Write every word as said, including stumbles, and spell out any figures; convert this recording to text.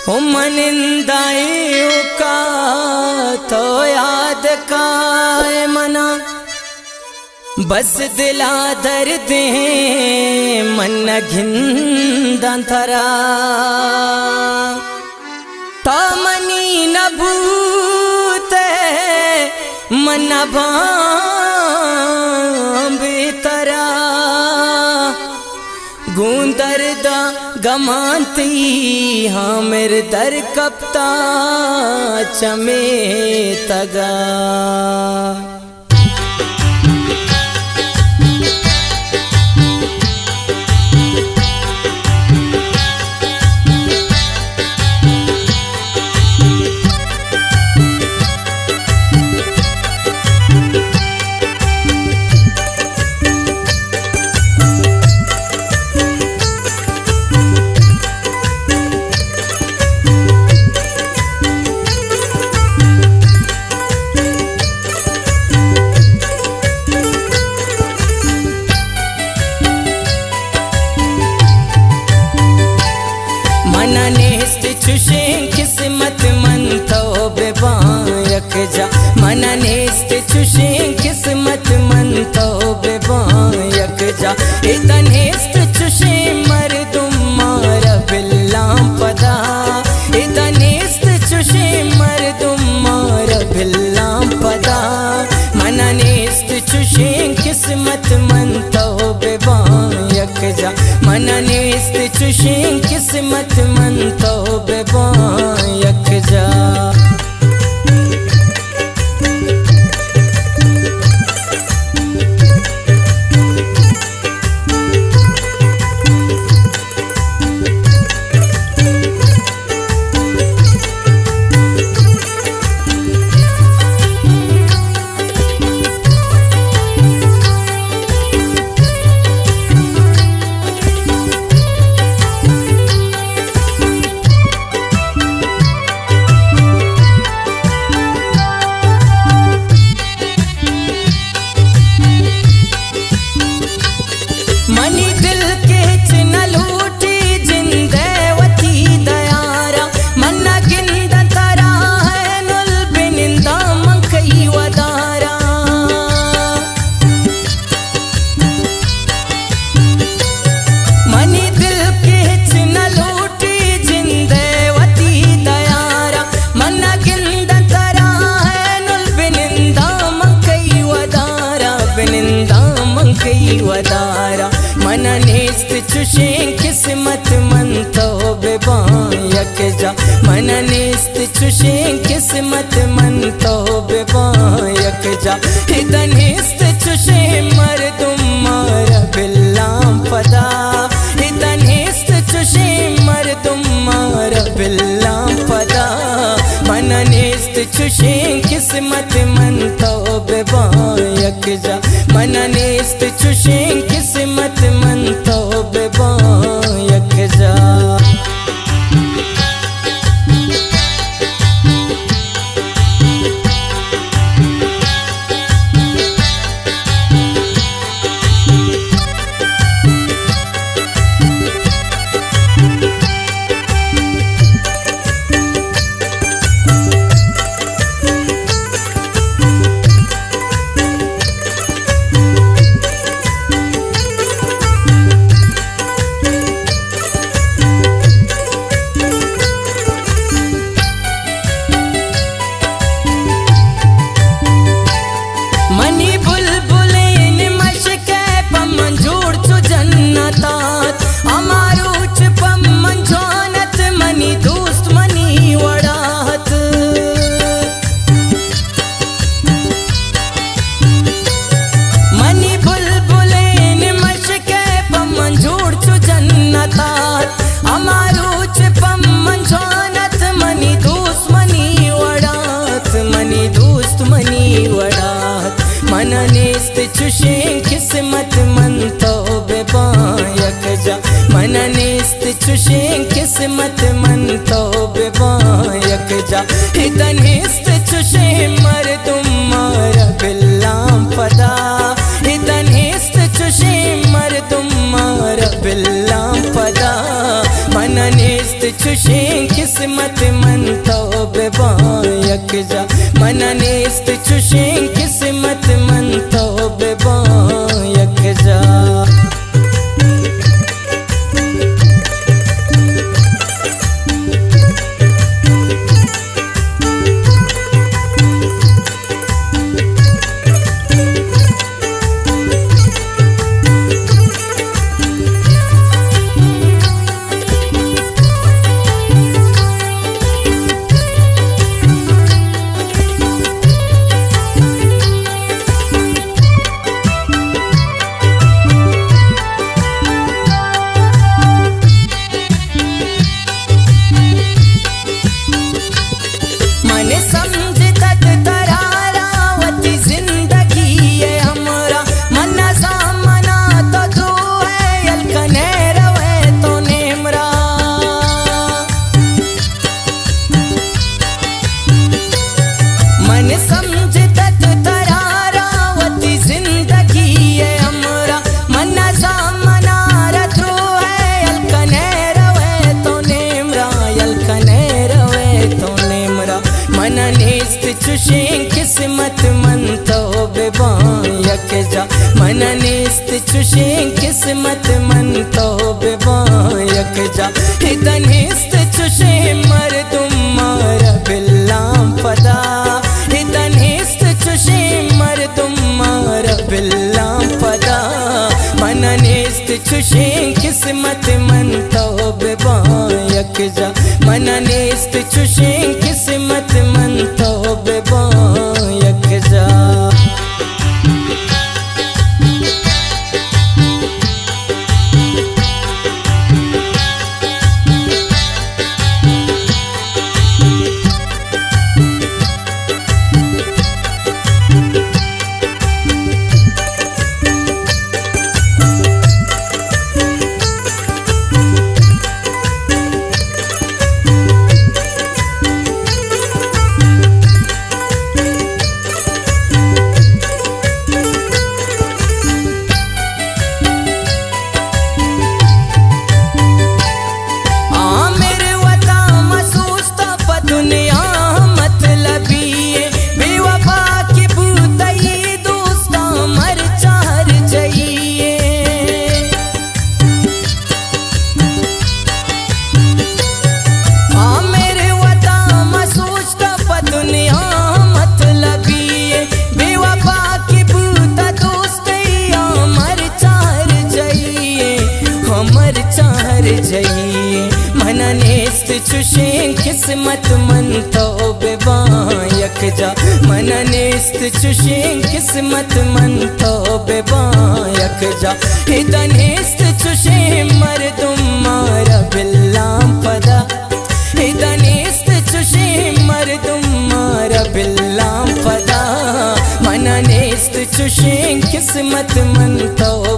मनिंदाई का तो याद काए मना बस दिला दर्द मन घिंदा थरा तो मनी न भूते मन भीतरा गूंदर दा गमांती हाँ मेरे दर कपता चमे तगा किस्मत मन तो बेबायक जा मना नेस्त चुशे किस्मत मन तो बेबायक जा इतना नेस्त चुशे मर्दुम मार बिल्लाम पदा इतना नेस्त चुशे मर्दुम मार बिल्लाम पदा मना नेस्त चुशे किस्मत मन तो बेबायक जा मना नेस्त चुशे किस्मत मन तो बेबायक जा मनी दिल के चिन्ह लूटी जिंदेवती दयारा मन्ना गिंदा तरा है नुल बिनिंदा मंकई वदारा मनी दिल के चिन्ह लूटी जिंदेवती दयारा मन्ना गिंदा तरा है नुल बिनिंदा मंकई वदारा बिनिंदा मंकई वदारा मना नेस्त चुशे किस्मत मन तो बेबायक जा मना नेस्त चुशे किस्मत मन तो बेबायक जा इतना नेस्त चुशे मर्दुम मार बिल्लाम पदा इतना नेस्त चुशे मर्दुम मार बिल्लाम पदा मना नेस्त चुशे किस्मत मन तो बेबायक जा मना नेस्त चुशे किस्मत मन तो बेबायक जा मना नेस्त चुशे किस्मत मन तो बेबायक जा मना नेस्त चुशे किस्मत मन तो बेबायक जा इतना नेस्त चुशे मर्दुम मार बिल्लाम पदा इतना नेस्त चुशे मर्दुम मार बिल्लाम पदा मना नेस्त चुशें किस्मत मन तो बेबायक जा मना नेस्त चुशें किस्मत मन तो बेबायक जा। चुशें किस्मत मन तो बेबायक जा मना नेस्त चुशें किस्मत मन तो बेबायक जा हिदनेस्त चुशें मर्दुम मारा बिल्लाम फदा हिदनेस्त चुशें मर्दुम मारा बिल्लाम फदा मना नेस्त चुशें किस्मत मन तो बेबायक जा मना नेस्त चुशें किस्मत मन तो बेबायक जा। मना नेस्त चुशें किस्मत मन तो बेबायक जा मना नेस्त चुशें किस्मत मन तो बेबायक जा हिदनेस्त चुशें मर्दुम मारा बिल्लाम फदा हिदनेस्त चुशें मर्दुम मारा बिल्लाम फदा मना नेस्त चुशें किस्मत मन तो